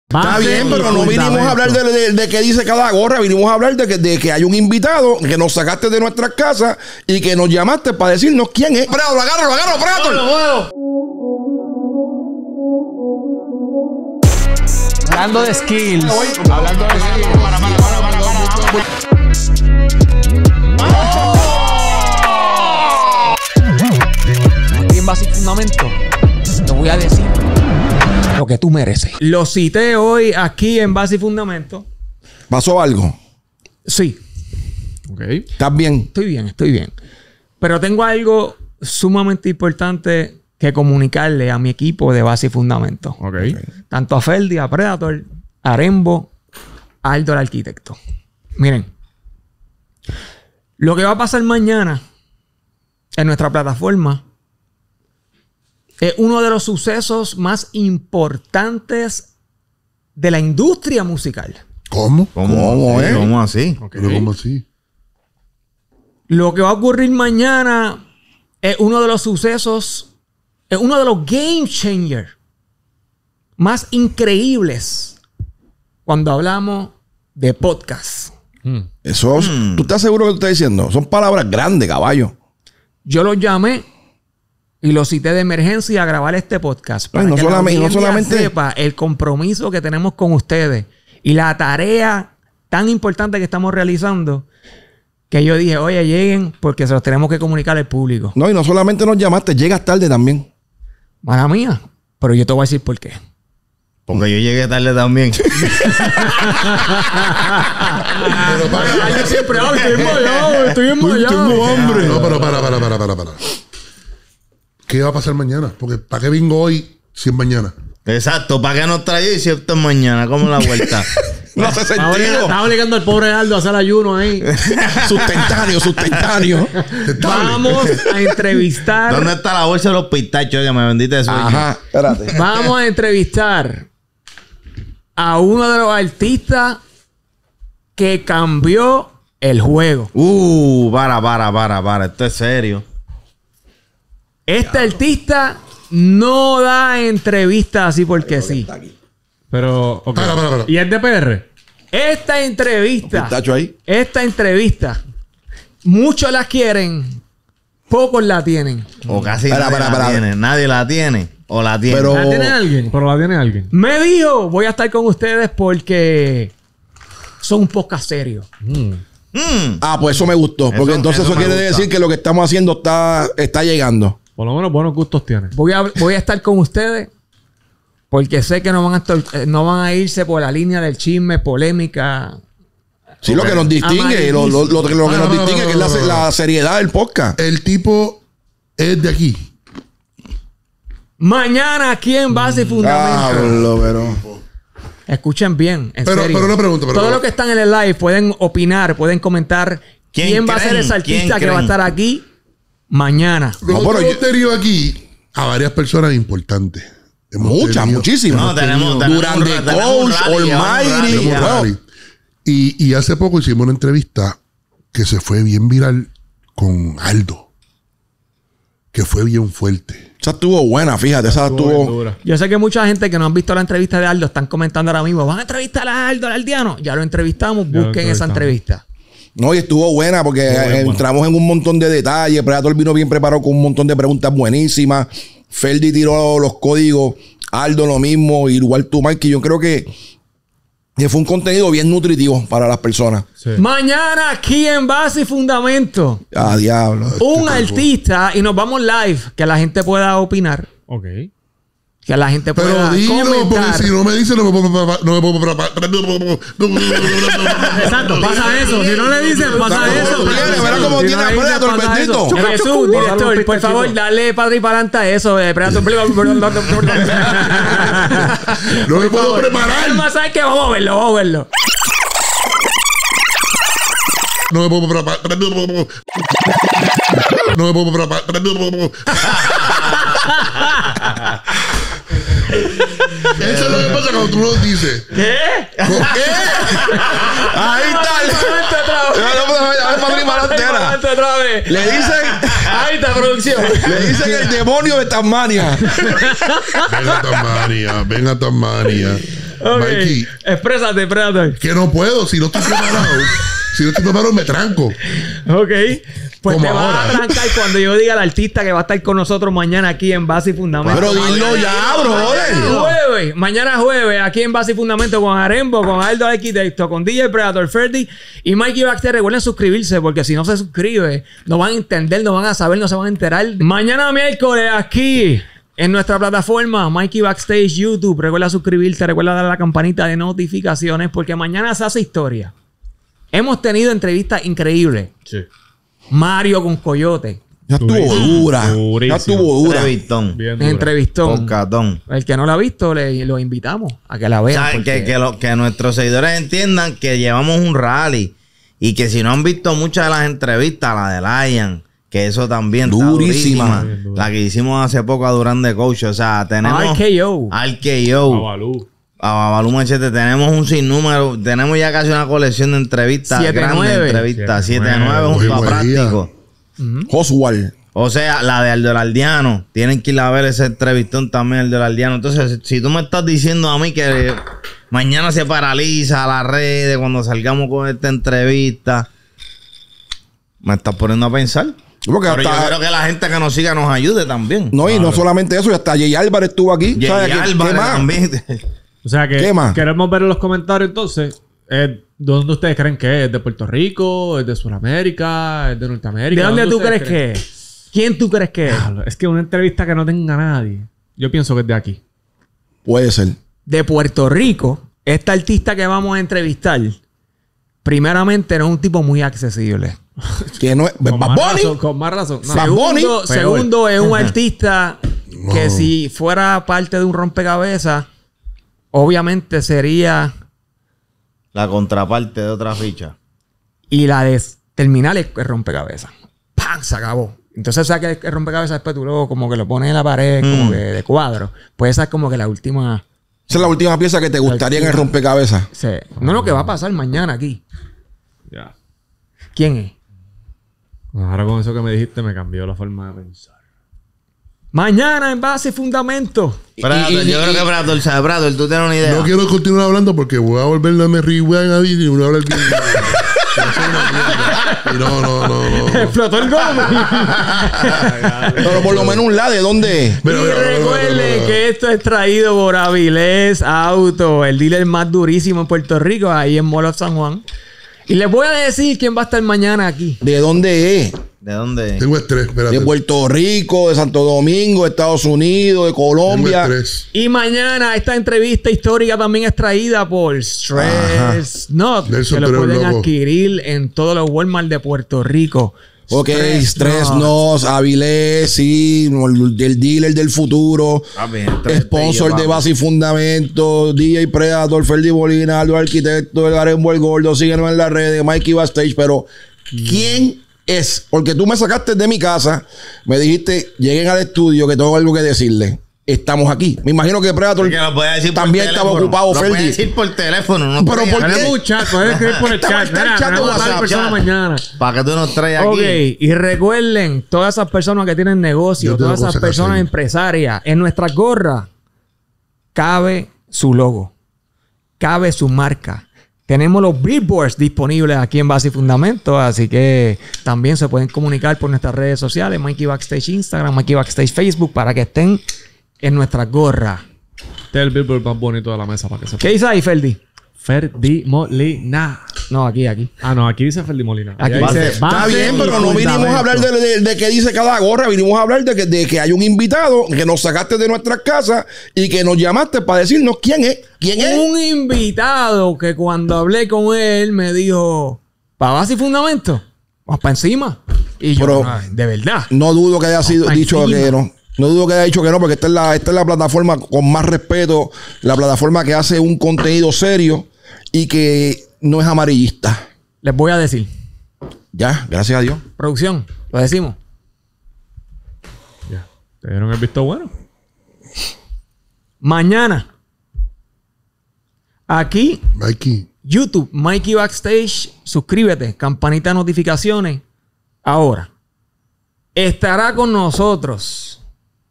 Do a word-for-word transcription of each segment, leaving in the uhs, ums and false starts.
Está bien, pero no vinimos a hablar de, de, de qué dice cada gorra. Vinimos a hablar de que, de que hay un invitado que nos sacaste de nuestras casas y que nos llamaste para decirnos quién es. Predator, agárralo, agárralo, Predator. Hablando de skills. Hablando de skills. Para, para, para, para, para. Aquí en Base y Fundamento te voy a decir lo que tú mereces. Lo cité hoy aquí en Base y Fundamento. ¿Pasó algo? Sí. Ok. ¿Estás bien? Estoy bien, estoy bien. Pero tengo algo sumamente importante que comunicarle a mi equipo de Base y Fundamento. Ok. Okay. Tanto a Ferdi, a Predator, a Arembo, a Aldo el Arquitecto. Miren. Lo que va a pasar mañana en nuestra plataforma es uno de los sucesos más importantes de la industria musical. ¿Cómo? ¿Cómo, ¿Cómo eh? ¿Cómo así? Okay. ¿Pero cómo así? Lo que va a ocurrir mañana es uno de los sucesos, es uno de los game changers más increíbles cuando hablamos de podcast. Mm. Eso, mm. ¿Tú estás seguro que tú estás diciendo? Son palabras grandes, caballo. Yo lo llamé y lo cité de emergencia a grabar este podcast. Para Ay, no que solamente, la no solamente sepa el compromiso que tenemos con ustedes y la tarea tan importante que estamos realizando, que yo dije, oye, lleguen porque se los tenemos que comunicar al público. No, y no solamente nos llamaste, llegas tarde también. Mala mía. Pero yo te voy a decir por qué. Porque yo llegué tarde también. Pero para, Yo siempre hablo, estoy enmayado, estoy enmayado. tengo hambre. No, pero para, para, para, para, para. ¿Qué va a pasar mañana? Porque ¿para qué vengo hoy si es mañana? Exacto, ¿para qué nos trae y si esto es mañana? ¿Cómo la vuelta? No hace Estaba sentido. estaba obligando al pobre Aldo a hacer ayuno ahí. Sustentáneo, sustentáneo. Vamos a entrevistar. ¿Dónde está la bolsa de los pistachos que me vendiste de sueño? Ajá, espérate. Vamos a entrevistar a uno de los artistas que cambió el juego. Uh, para, para, para, para. Esto es serio. Este artista no da entrevistas así porque sí. Pero, ok. Para, para, para. ¿Y es de P R? Esta entrevista, Pistacho ahí. esta entrevista, muchos la quieren, pocos la tienen. O casi Para, nadie para, la para. tiene. Nadie la tiene. O la tiene. Pero- ¿La tiene alguien? Pero la tiene alguien. Me dijo, voy a estar con ustedes porque son un podcast serio. Mm. Mm. Ah, pues eso me gustó. Porque Eso- entonces eso, eso me quiere gusta. decir que lo que estamos haciendo está, está llegando. Por lo menos buenos gustos tiene. Voy a, voy a estar con ustedes porque sé que no van a estar, eh, no van a irse por la línea del chisme, polémica. Sí, lo que nos distingue, lo, lo- lo- lo que nos Para, para, distingue que es la, para, para. la seriedad del podcast. El tipo es de aquí. Mañana aquí en Base y Fundamento. Diablo, pero... Escuchen bien, en Pero- serio. pero una pregunta, pero- Todos los que están en el live pueden opinar, pueden comentar quién, ¿Quién va a ser creen? ese artista ¿Quién que va a creen? estar aquí mañana. Nosotros pero hemos yo- tenido aquí a varias personas importantes. Hemos Muchas, tenido- muchísimas. No, tenemos, tenemos Durante un ra- tenemos un Coach, rally, llevamos un Almighty. rally Tenemos ya. Wow. rally. Y, y hace poco hicimos una entrevista que se fue bien viral con Aldo. Que fue bien fuerte. Esa estuvo buena, fíjate. Esa Estuvo bien estuvo... dura. Yo sé que mucha gente que no han visto la entrevista de Aldo están comentando ahora mismo, ¿van a entrevistar a Aldo, al aldeano? Ya lo entrevistamos, Ya lo busquen esa entrevistamos. entrevista. No, y estuvo buena porque Estuvo bien eh, entramos en un montón de detalles. Predator vino bien preparado con un montón de preguntas buenísimas. Ferdi tiró los códigos. Aldo lo mismo. Igual tú, Mike. Y yo creo que, que fue un contenido bien nutritivo para las personas. Sí. Mañana aquí en Base y Fundamento, Ah, diablo. un artista, y nos vamos live, que la gente pueda opinar, Ok. que la gente Pero pueda dilo, comentar. porque si no me dice, no me puedo preparar. No me puedo preparar. Exacto, pasa eso. Si no le dicen, pasa No, eso. no, tiene, verá cómo Si tiene no a le dicen, Predator, pasa bendito. eso. Eh, Jesús, Dale un director, por favor, pistachito. dale para atrás y para adelante a eso. Eh, Predator. No me puedo preparar. Más sabes que vamos a verlo, vamos a verlo. No me puedo preparar. No me puedo preparar. Eso es lo que pasa cuando tú lo dices. ¿Qué? ¿Por qué? Ahí está. Ya, no, pues, a ver, padre, para Adelante adelante. otra vez. Le dicen, Ahí está, producción. le dicen el demonio de Tasmania. Ven a Tasmania, ven a Tasmania. Ok. Mikey, Exprésate, exprésate. que no puedo, si no estoy preparado. Si no estoy preparado, me tranco. Ok. Pues Como te vas a ahora. arrancar cuando yo diga al artista que va a estar con nosotros mañana aquí en Base y Fundamento. Pero dilo ya, brother. Jueves, mañana jueves, aquí en Base y Fundamento con Arembo, con Aldo Arquitecto, con D J Predator, Ferdy y Mikey Backstage. Recuerden suscribirse porque si no se suscribe, no van a entender, no van a saber, no se van a enterar. Mañana miércoles aquí en nuestra plataforma Mikey Backstage YouTube. Recuerda suscribirte, recuerda dar a la campanita de notificaciones porque mañana se hace historia. Hemos tenido entrevistas increíbles. Sí. Mario con Coyote. Ya estuvo Durísimo. dura. Ya Durísimo. estuvo dura. Entrevistón. Bien Me dura. entrevistó. Pocatón. El que no la ha visto, le, lo invitamos a que la O vean. sea, porque- que, que, lo- que nuestros seguidores entiendan que llevamos un rally y que si no han visto muchas de las entrevistas, la de Lion, que eso también está Durísima. durísima. La que hicimos hace poco a Durán de Coach. O sea, tenemos R K O. R K O. Babalú. A Babalú Machete tenemos un sinnúmero, tenemos ya casi una colección de entrevistas, Siete, grandes nueve. entrevistas, Siete, siete nueve nueve. junto a Cogimos el día. Práctico. Oswald. O sea, la de Aldo Aldiano, tienen que ir a ver ese entrevistón también, Aldo Aldiano. Entonces, si tú me estás diciendo a mí que mañana se paraliza las redes cuando salgamos con esta entrevista, me estás poniendo a pensar. Porque Pero yo hasta- quiero que la gente que nos siga nos ayude también. No, y no solamente eso, y hasta Jay Álvarez estuvo aquí. Jay ¿Sabes qué- Álvarez qué más? también. O sea que ¿Qué más? queremos ver en los comentarios entonces. Eh, ¿Dónde ustedes creen que es? ¿Es de Puerto Rico? ¿Es de Sudamérica? ¿Es de Norteamérica? ¿De dónde tú ustedes crees que es? ¿Quién tú crees que es? Diablo, es que una entrevista que no tenga nadie. Yo pienso que es de aquí. Puede ser. De Puerto Rico, esta artista que vamos a entrevistar, primeramente no es un tipo muy accesible. Que no es. Con Bad más Bunny. razón, con más razón. No. Bad Bunny. Segundo, Peor. segundo es un artista que No. si fuera parte de un rompecabezas, obviamente sería... La contraparte de otra ficha. Y la de terminar es el rompecabezas. ¡Pam! Se acabó. Entonces, ¿sabes que el rompecabezas después tú luego como que lo pones en la pared, como Mm. que de cuadro? Pues esa es como que la última... Esa es la última pieza que te gustaría en el rompecabezas. Sí. No, no, que va a pasar mañana aquí. Ya. ¿Quién es? Ahora con eso que me dijiste me cambió la forma de pensar. Mañana en Base y Fundamento. Predator, y- y- yo creo que Predator sabe. Predator, tú tienes una idea. No quiero continuar hablando porque voy a volverme a me rewind a y voy a hablar bien. Pero soy una mierda. Y no, no, no, no. Explotó el goma. Pero por lo menos un la de dónde es. Mira, Y mira, mira, mira, recuerden mira, mira. que esto es traído por Avilés Auto, el dealer más durísimo en Puerto Rico, ahí en Mall of San Juan. Y les voy a decir quién va a estar mañana aquí. ¿De dónde es? ¿De dónde? Tengo estrés, espérate. De Puerto Rico, de Santo Domingo, de Estados Unidos, de Tengo Colombia. estrés. Y mañana esta entrevista histórica también es traída por Stress Not, Nelson, que lo tú eres pueden loco. adquirir en todos los Walmart de Puerto Rico. Ok, Stress Stress Not. Nos, Avilés, sí, el dealer del futuro. Papi, entre Sponsor papi. de Base y Fundamento, D J Predator, Ferdi Molina, Aldo Arquitecto, el Arembo el Gordo, síguenos en las redes, Mikey Backstage, pero ¿quién es? Porque tú me sacaste de mi casa, me dijiste, lleguen al estudio que tengo algo que decirle. Estamos aquí. Me imagino que Predator Porque lo puede decir por también estaba teléfono. ocupado, Lo puede Ferdi. decir por teléfono, no Pero traigas- ¿por qué? Tenemos un chat, puedes escribir por el Está- chat. está el Mira, chat de tenemos a tal WhatsApp, persona chat. mañana. Para que tú nos traigas Ok, aquí. y recuerden, todas esas personas que tienen negocio, Yo tengo todas esas cosas que personas hacer. empresarias, en nuestras gorras cabe su logo, cabe su marca. Tenemos los billboards disponibles aquí en Base y Fundamento, así que también se pueden comunicar por nuestras redes sociales, Mikey Backstage Instagram, Mikey Backstage Facebook, para que estén en nuestras gorras. Este es el billboard más bonito de la mesa para que sepa. ¿Qué dice ahí, Ferdi? Ferdi Molina. No, aquí, aquí. Ah, no, aquí dice Ferdi Molina. Aquí Ahí dice- dice Está base bien, y pero no vinimos fundamento. a hablar de, de- de qué dice cada gorra. Vinimos a hablar de que, de que hay un invitado que nos sacaste de nuestras casas y que nos llamaste para decirnos quién es. ¿Quién es? Un invitado que cuando hablé con él me dijo, ¿para Base y Fundamento? Vas para encima. Y yo, Pero- "Ay, de verdad. No dudo que haya sido Hasta dicho encima. que no. No dudo que haya dicho que no, porque esta es, la, esta es la plataforma con más respeto, la plataforma que hace un contenido serio y que no es amarillista. Les voy a decir, Ya, gracias a Dios. producción, lo decimos. Ya. ¿Te dieron el visto bueno? Mañana, aquí, Mikey, YouTube, Mikey Backstage, suscríbete, campanita de notificaciones. Ahora, estará con nosotros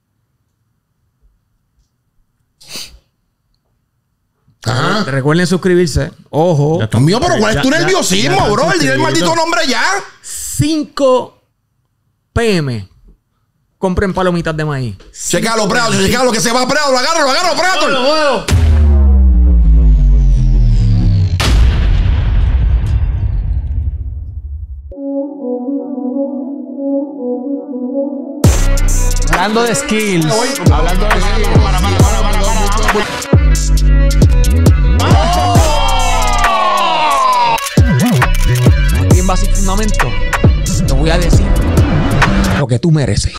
Ajá. recuerden suscribirse. Ojo. Ya está. Mío, pero ¿cuál Ya- es tu ya- nerviosismo, ya- bro? ya- Dile el maldito nombre ya. cinco p m Compren palomitas de maíz. Checalo, Predator, checalo, que se va Predator, agárralo, agárralo, Predator. Hablando de skills. Hablando de skills. Aquí en Basic Fundamento te voy a decir lo que tú mereces.